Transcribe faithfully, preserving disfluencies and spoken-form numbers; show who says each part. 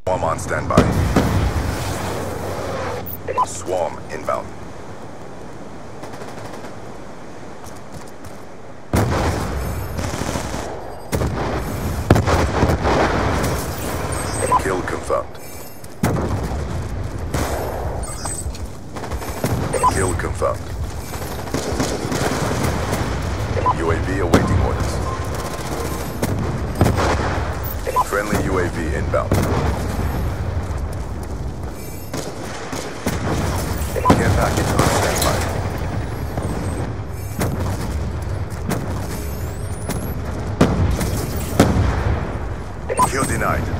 Speaker 1: Swarm on standby. Swarm inbound. Kill confirmed. Kill confirmed. U A V awaiting orders. Friendly U A V inbound. Care package on standby. Kill denied.